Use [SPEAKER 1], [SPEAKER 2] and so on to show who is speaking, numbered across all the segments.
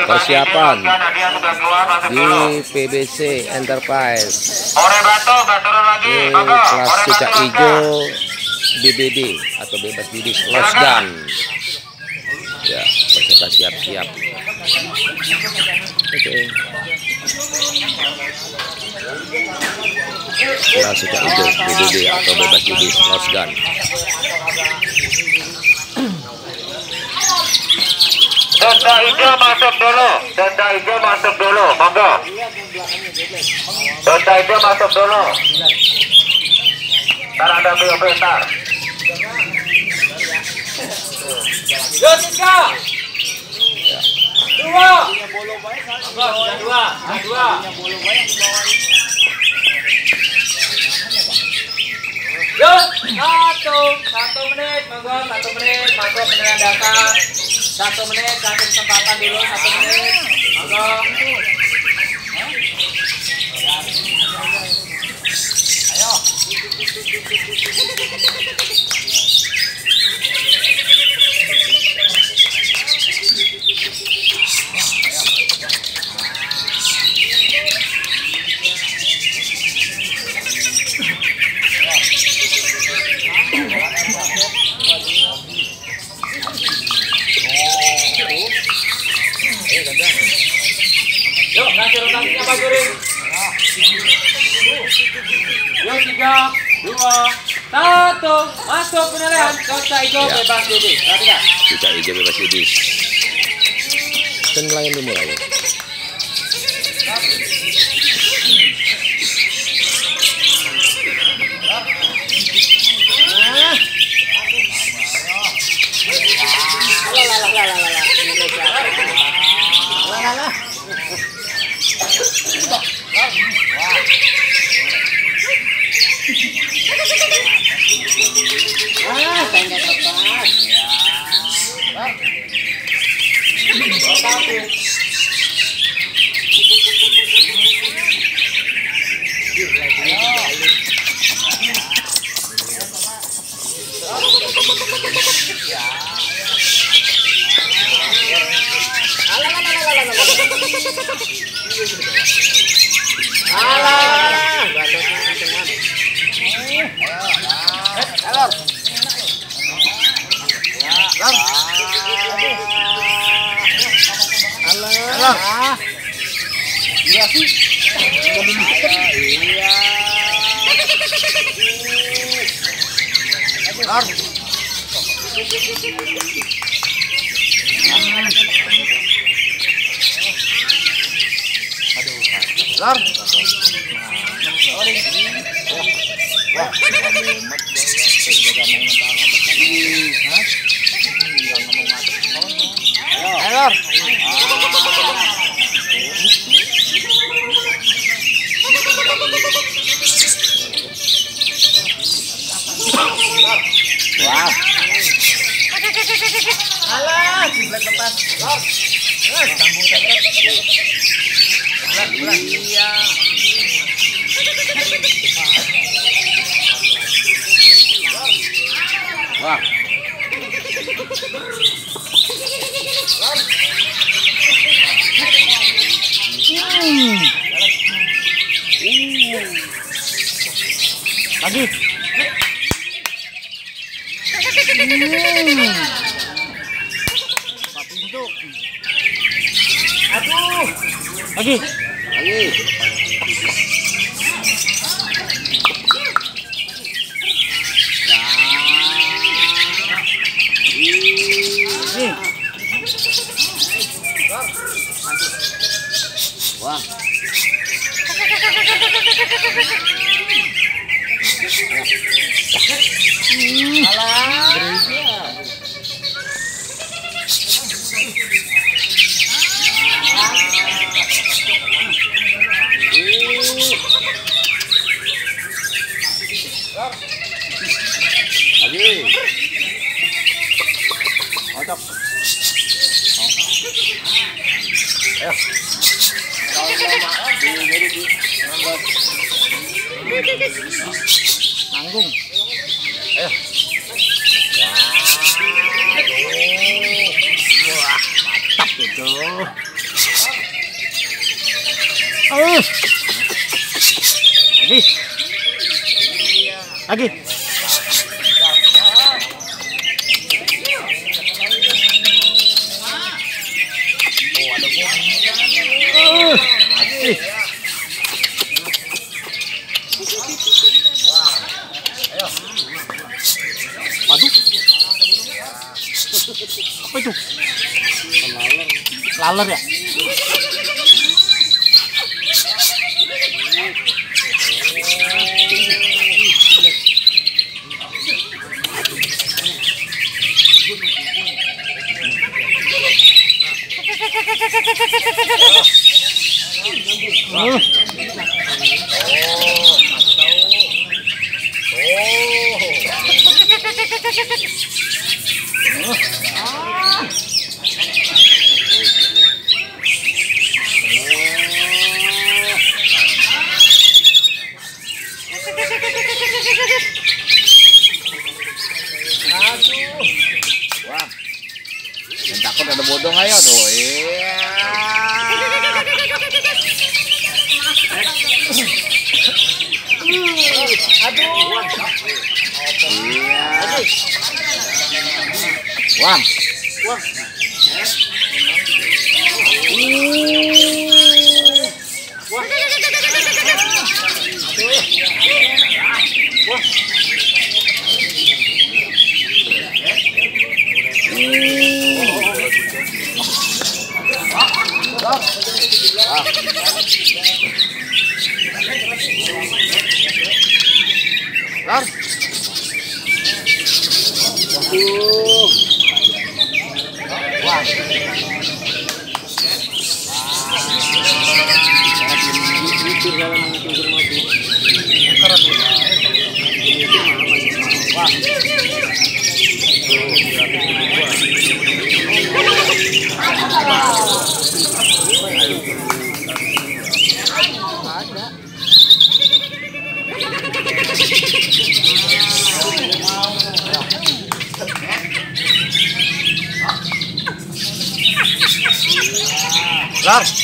[SPEAKER 1] persiapan di PBC Enterprise. Ini kelas cicak hijau BBD atau bebas bibis losgan. Ya, peserta siap-siap. Oke. Kelas cicak hijau BBD atau bebas bibis losgan.
[SPEAKER 2] Tenda hijau masuk dulu, tenda hijau masuk dulu, monggo. Tenda hijau masuk dulu. Ntar ada bentar. Yo, 3, 2, monggo, dua. Yo, 1 menit, monggo, 1 menit, masuk penilaian dasar. 1 menit, kasih kesempatan dulu, 1 menit, monggo. Ayo. Yuk, kasih rotasinya Pak Guru. Yuk, 3, 2, 1, masuk penilaian cicak hijau bebas bibis. Perhatikan.
[SPEAKER 1] Cicak hijau bebas bibis. Penilaian dimulai.
[SPEAKER 2] Alah, jiplek lepas. Sambung ceket. Iya. Wah. Lagi. Aduh. Lagi. Wah. Lagi. Cocok. Ayo. Tanggung. Ayo. Wah, mantap itu.
[SPEAKER 3] Lagi. Waduh. Apa itu? Laler ya?
[SPEAKER 1] Wah. Yang takut ada bodong ayo tuh. Iya. Wang. Lar.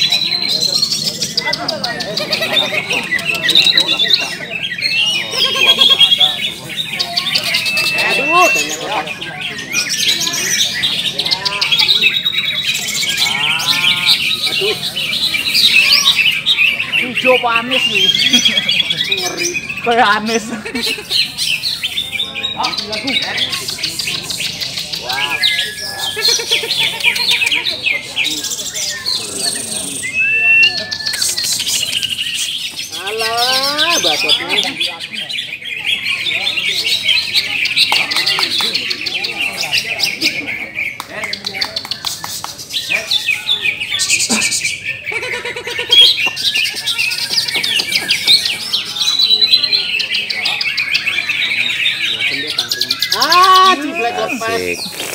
[SPEAKER 1] Aduh, hijau panis nih. Ngeri. Kayak anis. Wow. Alah, bacotnya. Ciblek lepas.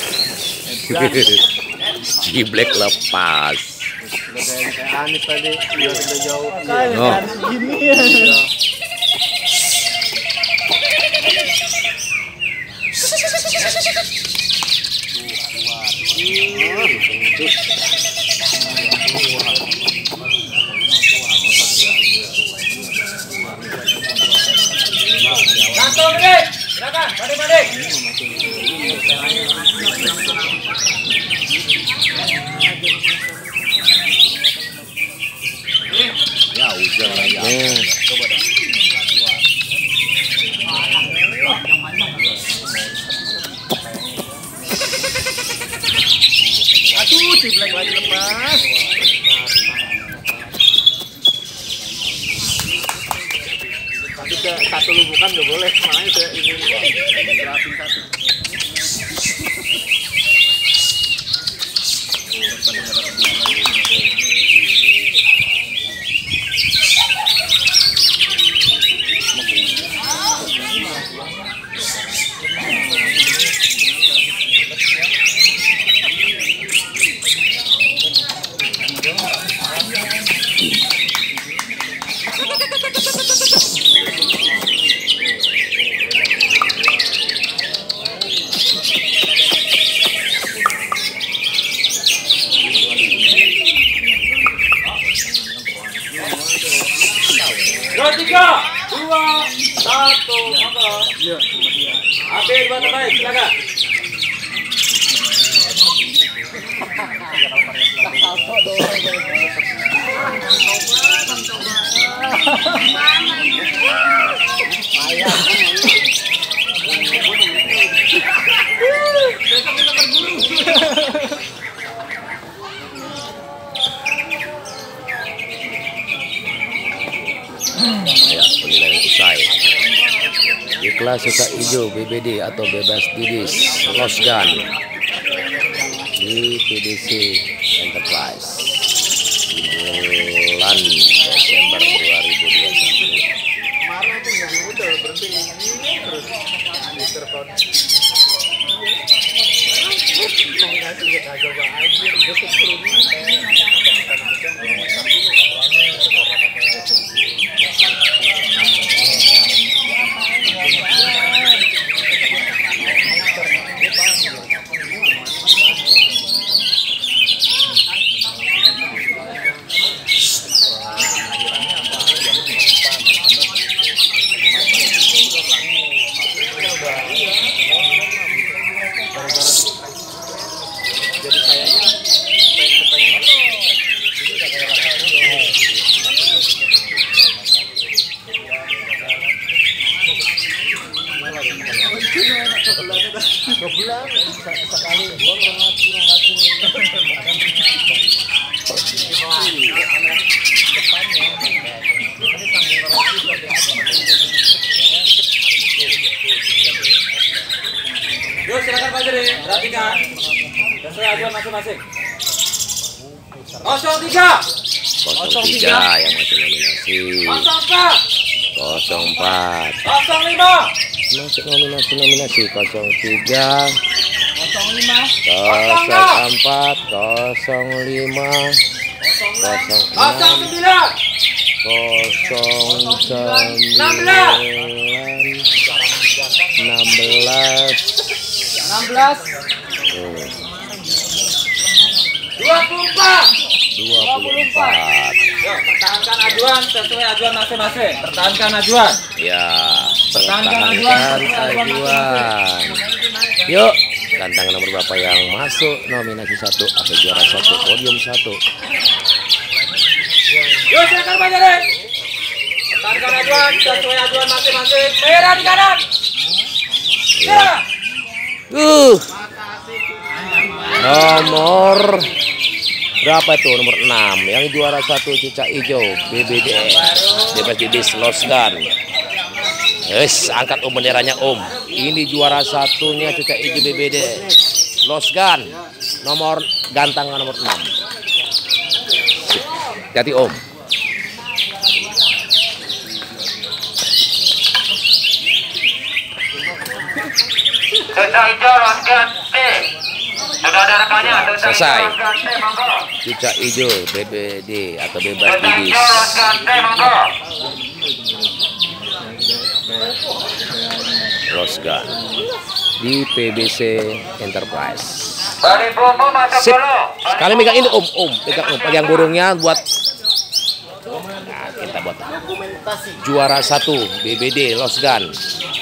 [SPEAKER 1] Ciblek lepas.
[SPEAKER 3] Anis tadi udah jauh.
[SPEAKER 1] No.
[SPEAKER 3] Gini ya.
[SPEAKER 2] Satu menit, silakan, mandi.
[SPEAKER 1] Ya hujan lagi. Coba dong.
[SPEAKER 3] Aduh, ciblek lagi lepas. Tapi satu lubukan nggak boleh, makanya saya ingin jelasin satu.
[SPEAKER 2] Juara 3, 2, 1, monggo. Ambil dua terbaik, silakan.
[SPEAKER 4] Ya, penilaian usai. Di kelas suka hijau BBD atau bebas didis Losgan di PBC Enterprise 9 Desember 2021.
[SPEAKER 3] Kemarin tuh nggak udah berhenti terus diterpon. Kombinasi kita coba aja besok turun. Jadi kayaknya kebulan sekali gua
[SPEAKER 2] Yuk silakan Pak Jeri, perhatikan. Sesuai ajuan masing-masing. 03
[SPEAKER 4] 03 yang masih nominasi
[SPEAKER 2] 04
[SPEAKER 4] 04
[SPEAKER 2] 05
[SPEAKER 4] masuk nominasi 03
[SPEAKER 2] 05
[SPEAKER 4] 04 05 24.
[SPEAKER 2] Yuk, pertahankan ajuan sesuai ajuan masing-masing. Pertahankan ajuan.
[SPEAKER 4] Ya,
[SPEAKER 2] Pertahankan
[SPEAKER 4] pertahankan
[SPEAKER 2] ajuan.
[SPEAKER 4] ajuan. Yuk, tantangan nomor berapa yang masuk nominasi 1 atau juara 1 podium 1?
[SPEAKER 2] Yuk silakan Pak Jeri. Pertahankan ajuan sesuai ajuan masing-masing. Merah di kanan. Ya.
[SPEAKER 4] Nomor berapa itu? Nomor 6 yang juara 1 cicak hijau BBD bebas didis Losgan. Yes, angkat benderanya ini juara satunya cicak hijau BBD Losgan, nomor gantangan nomor 6. Hati
[SPEAKER 2] Cicak hijau Losgan B. Sudah ada rekannya.
[SPEAKER 4] Selesai. Cicak hijau BBD atau bebas didis Losgan di PBC Enterprise. Sip. Kalian megang ini pegang burungnya buat kita buat juara 1 BBD Losgan